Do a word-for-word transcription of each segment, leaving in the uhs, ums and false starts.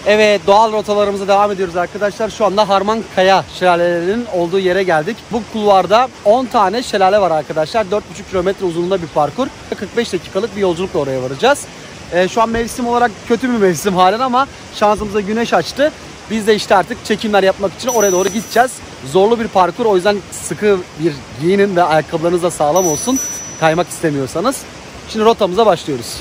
Evet, doğal rotalarımıza devam ediyoruz arkadaşlar. Şu anda Harmankaya şelalelerinin olduğu yere geldik. Bu kulvarda on tane şelale var arkadaşlar. dört buçuk kilometre uzunluğunda bir parkur. kırk beş dakikalık bir yolculukla oraya varacağız. Ee, şu an mevsim olarak kötü bir mevsim halen ama şansımıza güneş açtı. Biz de işte artık çekimler yapmak için oraya doğru gideceğiz. Zorlu bir parkur, o yüzden sıkı bir giyinin ve ayakkabılarınız da sağlam olsun. Kaymak istemiyorsanız. Şimdi rotamıza başlıyoruz.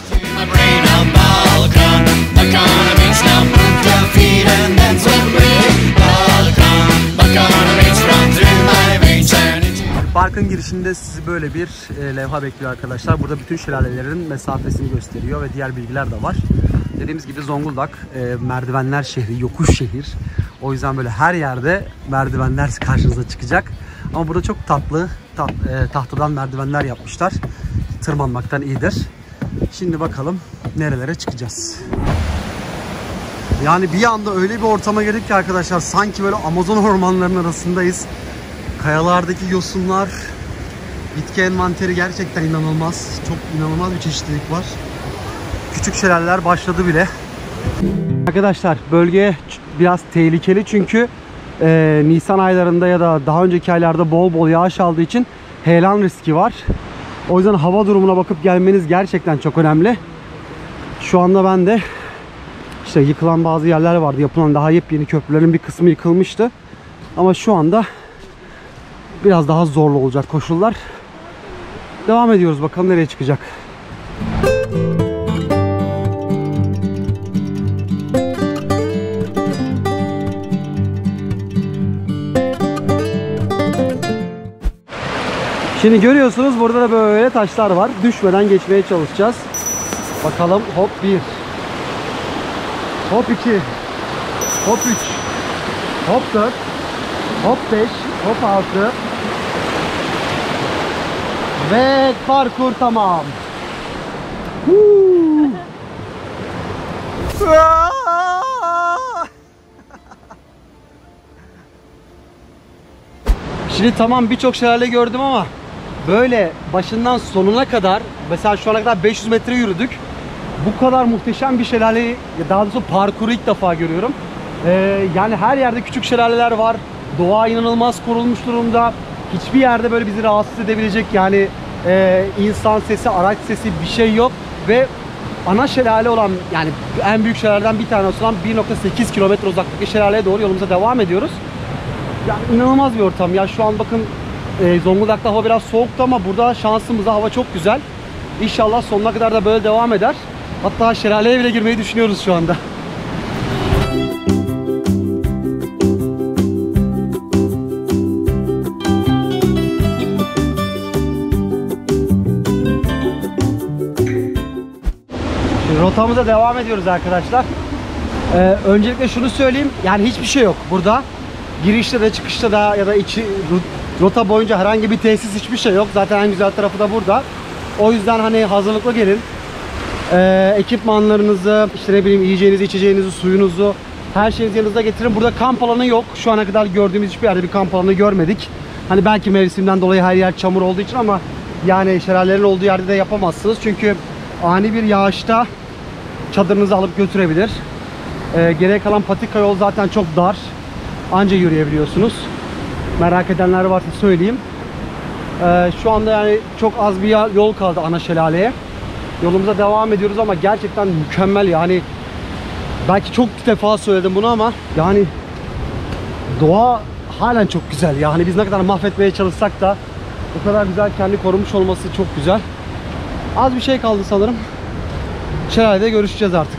Parkın girişinde sizi böyle bir e, levha bekliyor arkadaşlar. Burada bütün şelalelerin mesafesini gösteriyor ve diğer bilgiler de var. Dediğimiz gibi Zonguldak e, merdivenler şehri, yokuş şehir. O yüzden böyle her yerde merdivenler karşınıza çıkacak. Ama burada çok tatlı tat, e, tahtadan merdivenler yapmışlar. Tırmanmaktan iyidir. Şimdi bakalım nerelere çıkacağız. Yani bir anda öyle bir ortama girdik ki arkadaşlar, sanki böyle Amazon ormanlarının arasındayız. Kayalardaki yosunlar, bitki envanteri gerçekten inanılmaz. Çok inanılmaz bir çeşitlilik var. Küçük şelaleler başladı bile. Arkadaşlar bölge biraz tehlikeli çünkü e, Nisan aylarında ya da daha önceki aylarda bol bol yağış aldığı için heyelan riski var. O yüzden hava durumuna bakıp gelmeniz gerçekten çok önemli. Şu anda ben de işte yıkılan bazı yerler vardı. Yapılan daha yepyeni köprülerin bir kısmı yıkılmıştı. Ama şu anda biraz daha zorlu olacak koşullar. Devam ediyoruz, bakalım nereye çıkacak. Şimdi görüyorsunuz burada da böyle taşlar var. Düşmeden geçmeye çalışacağız. Bakalım, hop bir, hop iki, hop üç, hop dört, hop beş, hop altı ve parkur tamam. Şimdi tamam, birçok şelale gördüm ama böyle başından sonuna kadar, mesela şu ana kadar beş yüz metre yürüdük. Bu kadar muhteşem bir şelale, daha doğrusu parkuru ilk defa görüyorum. Ee, yani her yerde küçük şelaleler var. Doğa inanılmaz korunmuş durumda. Hiçbir yerde böyle bizi rahatsız edebilecek yani e, insan sesi, araç sesi bir şey yok. Ve ana şelale olan, yani en büyük şelalelerden bir tanesi olan bir nokta sekiz kilometre uzaklıktaki şelaleye doğru yolumuza devam ediyoruz. Yani inanılmaz bir ortam ya. Şu an bakın e, Zonguldak'ta hava biraz soğuktu ama burada şansımıza hava çok güzel. İnşallah sonuna kadar da böyle devam eder. Hatta şelaleye bile girmeyi düşünüyoruz şu anda. Şimdi rotamıza devam ediyoruz arkadaşlar. Ee, öncelikle şunu söyleyeyim. Yani hiçbir şey yok burada. Girişte de çıkışta da ya da içi rota boyunca herhangi bir tesis, hiçbir şey yok. Zaten en güzel tarafı da burada. O yüzden hani hazırlıklı gelin. Ee, ekipmanlarınızı, işte ne bileyim yiyeceğinizi, içeceğinizi, suyunuzu, her şeyinizi yanınızda getirin. Burada kamp alanı yok. Şu ana kadar gördüğümüz hiçbir yerde bir kamp alanı görmedik. Hani belki mevsimden dolayı her yer çamur olduğu için, ama yani şelalelerin olduğu yerde de yapamazsınız. Çünkü ani bir yağışta çadırınızı alıp götürebilir. Ee, geriye kalan patika yol zaten çok dar. Anca yürüyebiliyorsunuz. Merak edenler varsa söyleyeyim. Ee, şu anda yani çok az bir yol kaldı ana şelaleye. Yolumuza devam ediyoruz ama gerçekten mükemmel yani. Belki çok defa söyledim bunu ama yani doğa halen çok güzel. Yani biz ne kadar mahvetmeye çalışsak da o kadar güzel, kendi korumuş olması çok güzel. Az bir şey kaldı sanırım. Şelalede görüşeceğiz artık.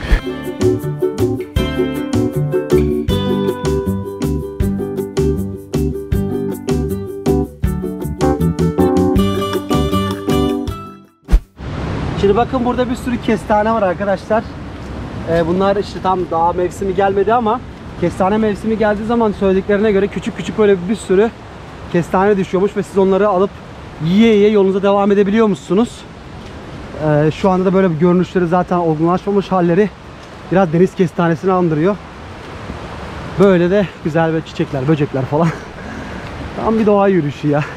Şimdi bakın, burada bir sürü kestane var arkadaşlar. Ee, bunlar işte tam daha mevsimi gelmedi ama kestane mevsimi geldiği zaman söylediklerine göre küçük küçük böyle bir sürü kestane düşüyormuş ve siz onları alıp yiye yiye yolunuza devam edebiliyormuşsunuz. Ee, şu anda da böyle bir görünüşleri, zaten olgunlaşmamış halleri biraz deniz kestanesini andırıyor. Böyle de güzel böyle çiçekler, böcekler falan. Tam bir doğa yürüyüşü ya.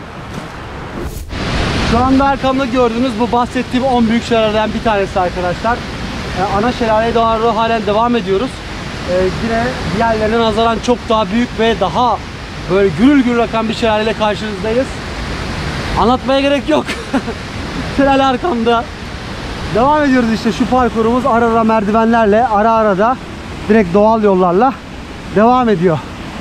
Şu anda arkamda gördüğünüz bu bahsettiğim on büyük şelaleden bir tanesi arkadaşlar. Ee, ana şelaleye doğru halen devam ediyoruz. e, yine diğerlerine nazaran çok daha büyük ve daha böyle gürül gürül akan bir şelaleyle karşınızdayız. Anlatmaya gerek yok. Şelale arkamda. Devam ediyoruz işte şu parkurumuz ara ara merdivenlerle, ara ara da direkt doğal yollarla devam ediyor.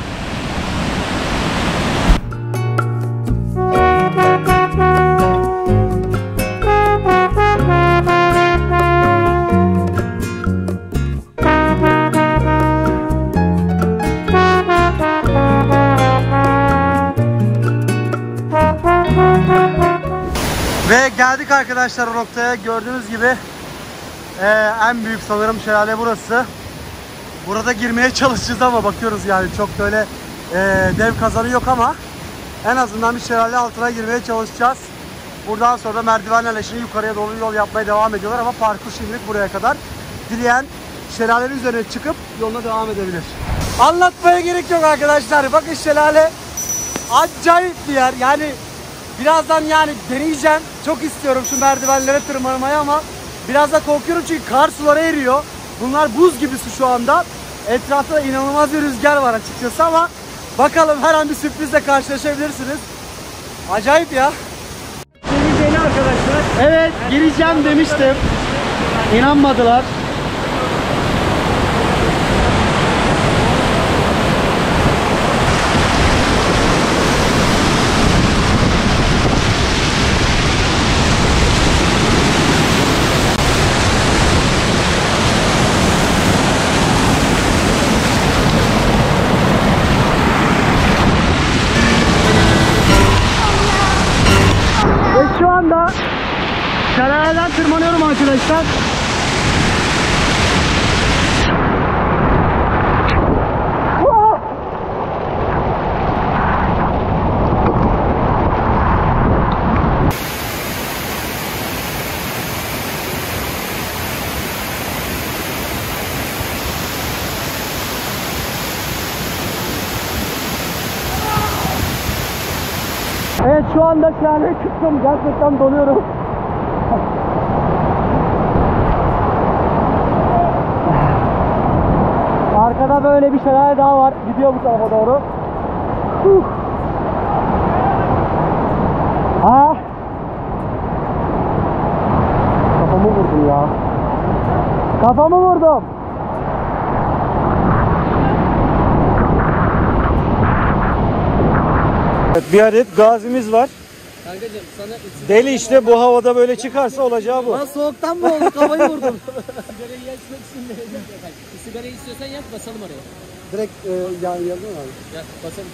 Ve geldik arkadaşlar o noktaya. Gördüğünüz gibi e, en büyük sanırım şelale burası. Burada girmeye çalışacağız ama bakıyoruz yani çok böyle e, dev kazanı yok ama en azından bir şelale altına girmeye çalışacağız. Buradan sonra da merdivenlerle şimdi yukarıya doğru yol yapmaya devam ediyorlar ama parkur şimdilik buraya kadar. Dileyen şelalenin üzerine çıkıp yoluna devam edebilir. Anlatmaya gerek yok arkadaşlar. Bakın şelale acayip bir yer. Yani birazdan yani deneyeceğim. Çok istiyorum şu merdivenlere tırmanmayı ama biraz da korkuyorum çünkü kar suları eriyor. Bunlar buz gibi su şu anda. Etrafta da inanılmaz bir rüzgar var açıkçası ama bakalım her an bir sürprizle karşılaşabilirsiniz. Acayip ya. Gireceğini arkadaşlar. Evet, gireceğim demiştim. İnanmadılar. Şu anda şelaleden tırmanıyorum arkadaşlar. Evet şu anda şelaleye çıktım. Gerçekten donuyorum. Arkada böyle bir şelale daha var. Gidiyor bu tarafa doğru. Uh. Aa. Kafamı vurdum ya. Kafamı vurdum. Evet, bir adet gazimiz var. Kankacığım sana Deli işte bu havada böyle çıkarsa olacağı bu. lan soğuktan mı oldu? Kafayı vurdum. Sigarayı yakmak için de bir sigarayı istiyorsan yak basalım oraya. Direkt e, yani yanına abi. Yak basalım.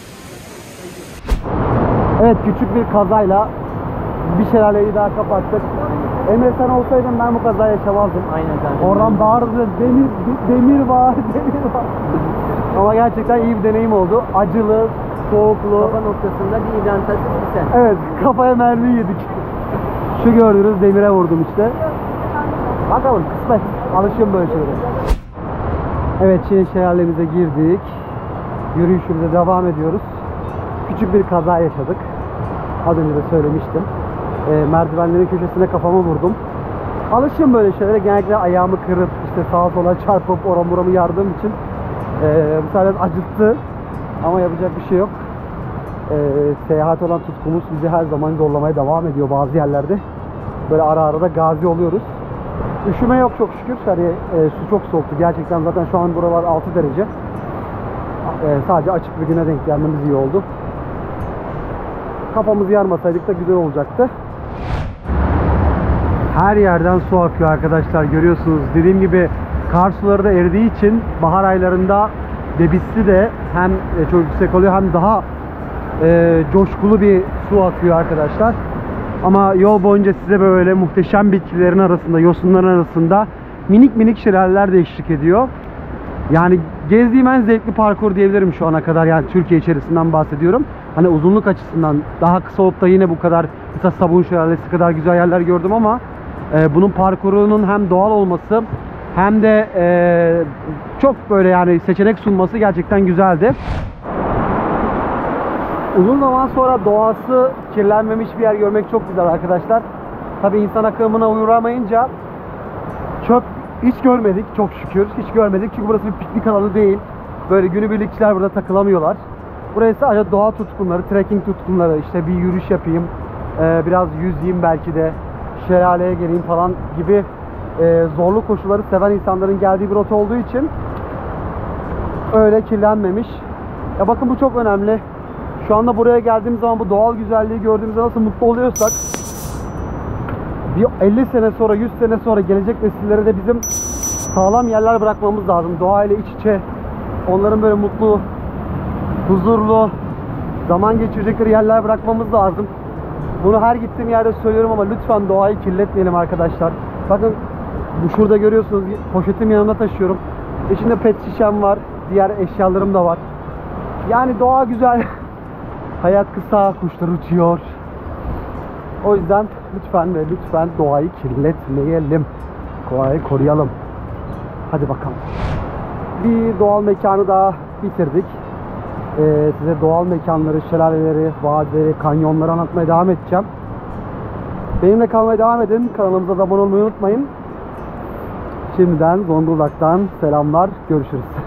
Evet küçük bir kazayla bir şelaleyi daha kapattık. Emre sen olsaydın ben bu kazayı yaşamazdım. Aynen kanka. Oradan bağırdı demir demir var demir var. Ama gerçekten iyi bir deneyim oldu. Acılı, soğuklu. Kafa noktasında bir identitasyon sen. Evet kafaya mermi yedik. Şu gördüğünüz demire vurdum işte. Bakalım kısmet. Alışıyorum böyle şeylere. Evet şimdi şelalemize girdik. Yürüyüşümüze devam ediyoruz. Küçük bir kaza yaşadık. Az önce de söylemiştim. E, merdivenlerin köşesine kafamı vurdum. Alışıyorum böyle şeylere. Genellikle ayağımı kırıp işte sağa sola çarpıp oram buramı yardığım için e, bu sefer acıttı. Ama yapacak bir şey yok. E, seyahat olan tutkumuz bizi her zaman zorlamaya devam ediyor bazı yerlerde. Böyle ara ara da gazi oluyoruz. Üşüme yok çok şükür. Hani, e, su çok soğuktu. Gerçekten zaten şu an buralar altı derece. E, sadece açık bir güne denk gelmemiz iyi oldu. Kafamızı yarmasaydık da güzel olacaktı. Her yerden su akıyor arkadaşlar, görüyorsunuz. Dediğim gibi kar suları da eridiği için bahar aylarında debisli de hem çok yüksek oluyor hem daha e, coşkulu bir su akıyor arkadaşlar. Ama yol boyunca size böyle muhteşem bitkilerin arasında, yosunların arasında minik minik şelaleler de eşlik ediyor. Yani gezdiğim en zevkli parkur diyebilirim şu ana kadar, yani Türkiye içerisinden bahsediyorum. Hani uzunluk açısından daha kısa olup da yine bu kadar, mesela Sabun Şelalesi kadar güzel yerler gördüm ama e, bunun parkurunun hem doğal olması hem de e, çok böyle yani seçenek sunması gerçekten güzeldi. Uzun zaman sonra doğası kirlenmemiş bir yer görmek çok güzel arkadaşlar. Tabii insan akımına uğramayınca çöp hiç görmedik çok şükür. Hiç görmedik çünkü burası bir piknik alanı değil. Böyle günübirlikçiler burada takılamıyorlar. Burası sadece doğa tutkunları, trekking tutkunları, işte bir yürüyüş yapayım, e, biraz yüzeyim belki de, şelaleye geleyim falan gibi e, zorlu koşulları seven insanların geldiği bir rota olduğu için öyle kirlenmemiş. Ya bakın bu çok önemli. Şu anda buraya geldiğimiz zaman bu doğal güzelliği gördüğümüzde nasıl mutlu oluyorsak bir elli sene sonra, yüz sene sonra gelecek nesillere de bizim sağlam yerler bırakmamız lazım. Doğayla iç içe, onların böyle mutlu, huzurlu zaman geçirecekleri yerler bırakmamız lazım. Bunu her gittiğim yerde söylüyorum ama lütfen doğayı kirletmeyelim arkadaşlar. Bakın bu şurada görüyorsunuz, poşetim yanımda taşıyorum. İçinde pet şişem var, diğer eşyalarım da var. Yani doğa güzel. Hayat kısa, kuşlar uçuyor. O yüzden lütfen ve lütfen doğayı kirletmeyelim. Doğayı koruyalım. Hadi bakalım. Bir doğal mekanı daha bitirdik. Ee, size doğal mekanları, şelaleleri, vadileri, kanyonları anlatmaya devam edeceğim. Benimle kalmaya devam edin. Kanalımıza da abone olmayı unutmayın. Şimdiden Zonguldak'tan selamlar. Görüşürüz.